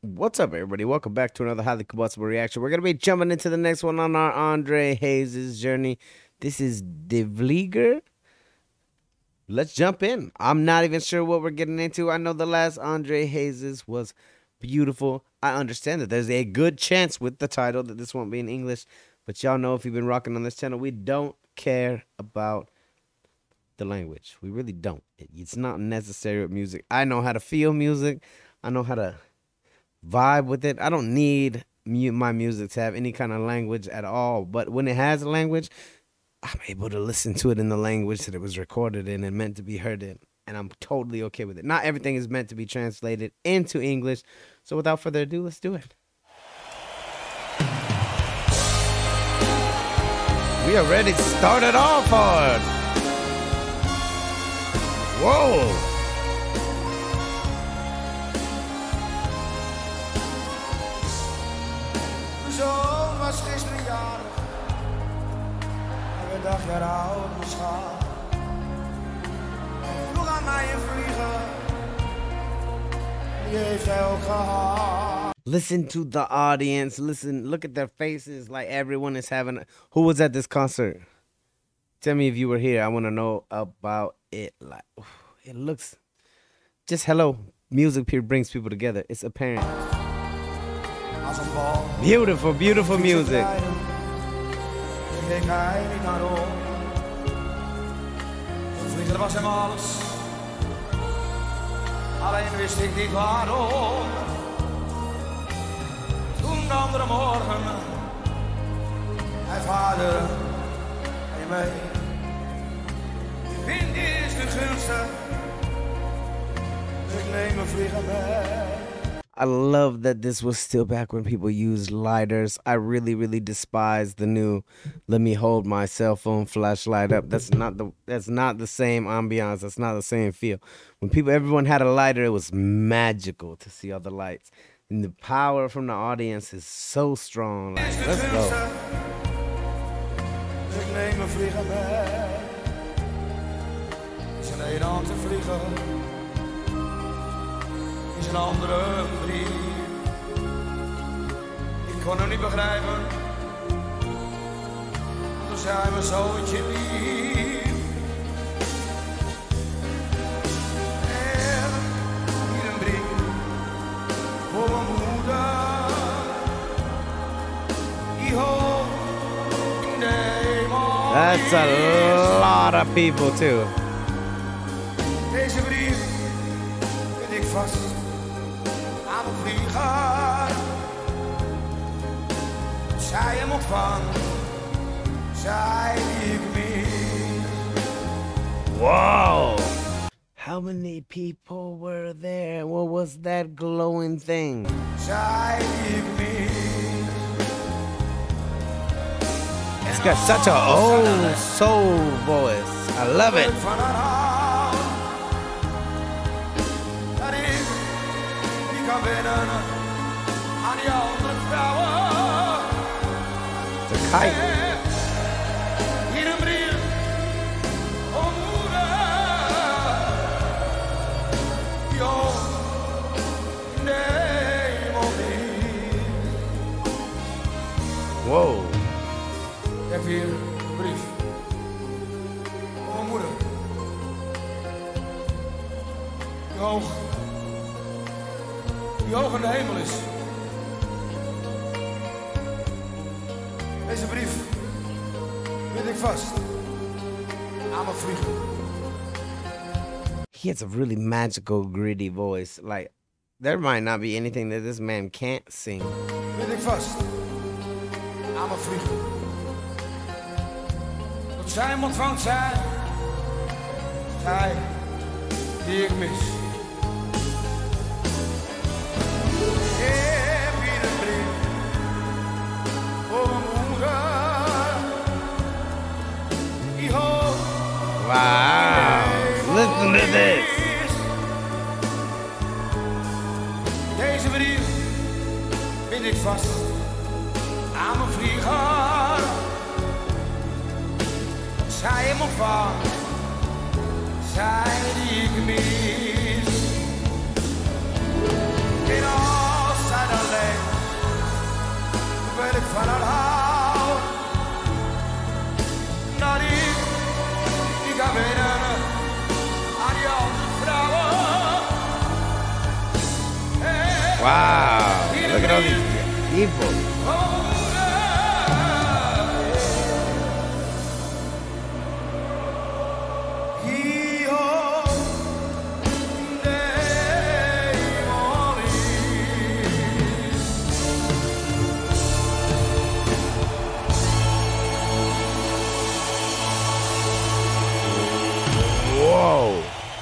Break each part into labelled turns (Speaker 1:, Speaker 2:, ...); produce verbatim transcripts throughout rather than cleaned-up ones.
Speaker 1: What's up, everybody? Welcome back to another highly combustible reaction. We're gonna be jumping into the next one on our Andre Hayes' journey. This is De Vlieger. Let's jump in. I'm not even sure what we're getting into. I know the last Andre Hayes' was beautiful. I understand that there's a good chance with the title that this won't be in English, but y'all know if you've been rocking on this channel, we don't care about the language. We really don't. It's not necessary with music. I know how to feel music. I know how to vibe with it. I don't need mu my music to have any kind of language at all. But when it has a language, I'm able to listen to it in the language that it was recorded in and meant to be heard in. And I'm totally okay with it. Not everything is meant to be translated into English. So without further ado, let's do it. We already started off hard. Whoa.
Speaker 2: Zoon was gisteren jarig en een dag jaar oud mijn schat. Hij vroeg aan mij een vlieger, die heeft hij ook gehad.
Speaker 1: Listen to the audience. Listen, look at their faces like everyone is having. A, who was at this concert? Tell me if you were here. I want to know about it. Like, it looks just hello. Music brings people together. It's apparent. Beautiful, beautiful music.
Speaker 2: Keek hij niet naar om. Een vlieger was hem alles. Alleen wist ik niet waarom. Toen de andere morgen. Hij vader. En mee. De wind is de gunste. Dus ik neem een vlieger mee.
Speaker 1: I love that this was still back when people used lighters. I really, really despise the new "let me hold my cell phone flashlight up." That's not the that's not the same ambiance. That's not the same feel. When people, everyone had a lighter, it was magical to see all the lights. And the power from the audience is so strong. Like, let's go.
Speaker 2: Ik neem een vlieger mee. Is een Nederlandse vlieger. Is een andere brief. Ik kon hem niet begrijpen. Toen zei hij me zoontje lief. En hier een brief voor mijn moeder. Die hoort in de hemel.
Speaker 1: That's a lot of people too.
Speaker 2: Deze brief vind ik vast aan de vlieger. Zij hem ontvangt, zij die ik mis.
Speaker 1: Wow. How many people were there? What was that glowing thing?
Speaker 2: Zij die ik mis.
Speaker 1: It's got such a old soul voice. I love it.
Speaker 2: Van haar hand, dat ik niet kan wennen aan die andere vrouwen.
Speaker 1: It's a kite.
Speaker 2: Hier een brief, oh moeder, joh, neem op niet.
Speaker 1: Whoa.
Speaker 2: Ik heb hier een brief, oh mijn moeder, die hoog, die hoog in de hemel is. Deze brief vind ik vast aan mijn vlieger.
Speaker 1: He has a really magical, gritty voice. Like, there might not be anything that this man can't sing.
Speaker 2: Vind ik vast aan mijn vlieger. Dat zij hem ontvangt, zij, zij die ik mis. Ik heb hier een brief voor mijn moeder. Die hoog.
Speaker 1: Wow. Listen to this.
Speaker 2: Deze brief vind ik vast aan mijn vlieger. Zij hem ontvangt, zij die ik mis. In al zijn
Speaker 1: Wow. Look at all these people. Whoa.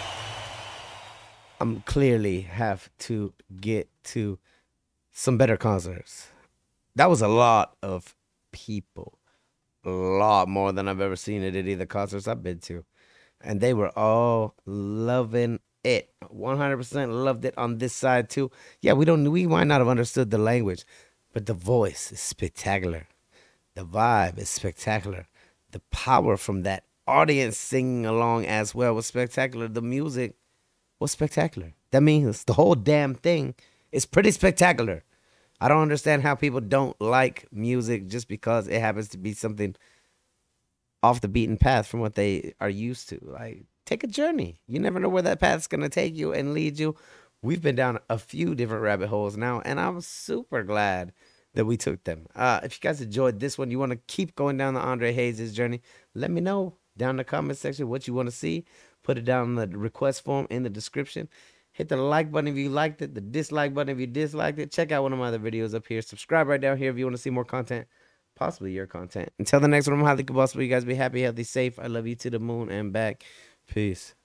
Speaker 1: I'm clearly have to get to some better concerts. That was a lot of people. A lot more than I've ever seen it at either concerts I've been to. And they were all loving it. one hundred percent loved it on this side too. Yeah, we don't we might not have understood the language, but the voice is spectacular. The vibe is spectacular. The power from that audience singing along as well was spectacular. The music was spectacular. That means the whole damn thing is pretty spectacular. I don't understand how people don't like music just because it happens to be something off the beaten path from what they are used to. Like, take a journey. You never know where that path's going to take you and lead you. We've been down a few different rabbit holes now, and I'm super glad that we took them. Uh, if you guys enjoyed this one, you want to keep going down the Andre Hayes' journey, let me know down in the comment section what you want to see. Put it down in the request form in the description. Hit the like button if you liked it, the dislike button if you disliked it. Check out one of my other videos up here. Subscribe right down here if you want to see more content, possibly your content. Until the next one, I'm highly combustible. You guys be happy, healthy, safe. I love you to the moon and back. Peace.